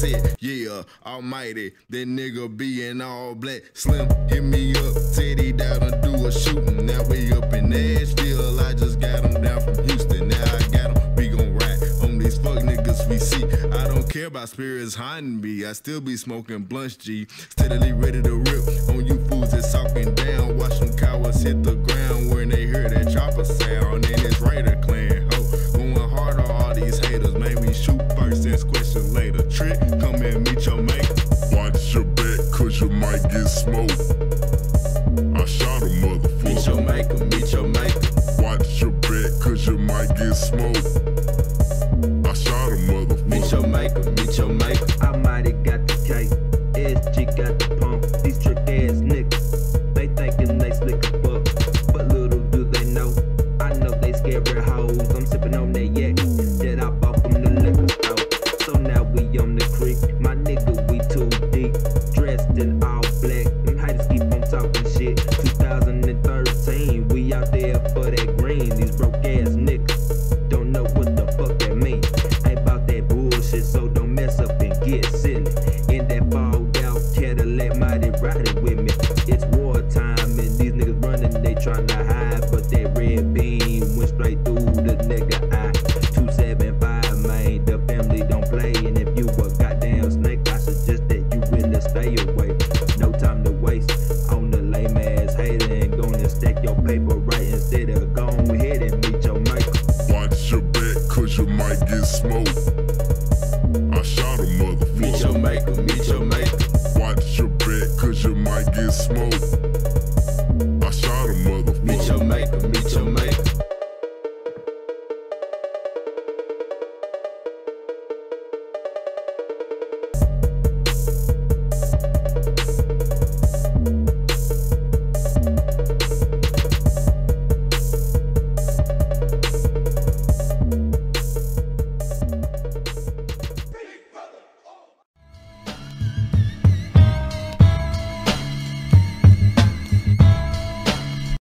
said, yeah, almighty. That nigga be in all black. Slim hit me up, said he down to do a shooting. Now we up in Nashville, I just got him down from Houston. Now I got him, we gon' ride on these fuck niggas we see. I don't care about spirits hiding me, I still be smoking blunts, G. Steadily ready to rip on you fools that's talking down. Watch them cowards hit the ground when they hear that chopper sound. And it's Raider Clan, ho, going hard on all these haters. Make me shoot first, ask question later. Trick, come and meet your mate. Watch your back, cause you might get smoked. I shot a motherfucker. Meet your maker, meet your maker. Watch your back, cause you might get smoked. I shot a motherfucker. Meet your maker, meet your maker. I mighty got the cake, SG got the pump. These trick ass niggas, they thinking they slick as fuck, but little do they know, I know they scary hoes. I'm sipping on that yak that I bought from the liquor store. So now we on the creek, my nigga, we too deep, dressed in all black. Them haters keep on talking shit. 2013, we out there for that green. These broke ass niggas don't know what the fuck that mean. Ain't about that bullshit, so don't mess up and get silly. In that fogged out Cadillac, mighty riding with me. It's war time and these niggas running, they tryna hide, but that red beam went straight through the nigga eye. 275, man, the family don't play, and if you a goddamn snake, I suggest that you really stay away. No time to waste on the lame ass hater, and gonna stack your paper right instead of go ahead and meet your maker. Watch your back, cause you might get smoked. I shot a motherfucker. Meet your maker, meet your maker. Watch your back, cause you might get smoked.